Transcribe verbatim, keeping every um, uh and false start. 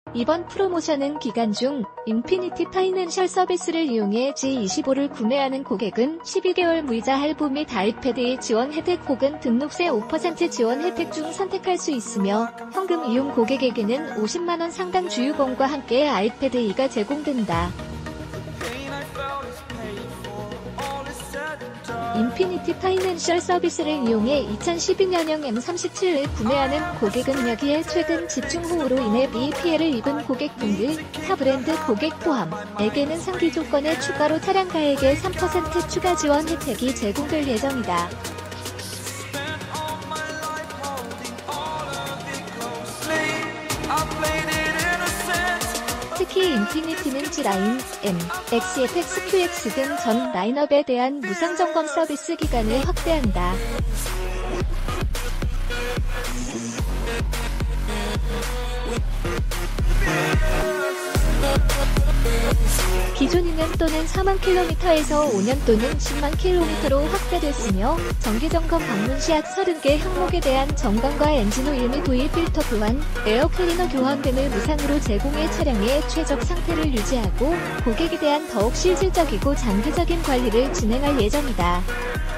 이번 프로모션은 기간 중 인피니티 파이낸셜 서비스를 이용해 지 이십오를 구매하는 고객은 십이 개월 무이자 할부 및 아이패드 지원 혜택 혹은 등록세 오 퍼센트 지원 혜택 중 선택할 수 있으며 현금 이용 고객에게는 오십만 원 상당 주유권과 함께 아이패드 이가 제공된다. 인피니티 파이낸셜 서비스를 이용해 이천십이 년형 엠 삼십칠을 구매하는 고객은 여기에 최근 집중호우로 인해 미 피해를 입은 고객분들, 타 브랜드 고객 포함에게는 상기 조건에 추가로 차량가액의 삼 퍼센트 추가 지원 혜택이 제공될 예정이다. 특히 인피니티는 G라인, M, 엑스에프엑스, 큐엑스 등 전 라인업에 대한 무상 점검 서비스 기간을 확대한다. 기존 이 년 또는 사만 킬로미터에서 오 년 또는 십만 킬로미터로 확대됐으며 정기점검 방문 시 약 서른 개 항목에 대한 점검과 엔진오일 및 오일 필터 교환, 에어클리너 교환 등을 무상으로 제공해 차량의 최적 상태를 유지하고 고객에 대한 더욱 실질적이고 장기적인 관리를 진행할 예정이다.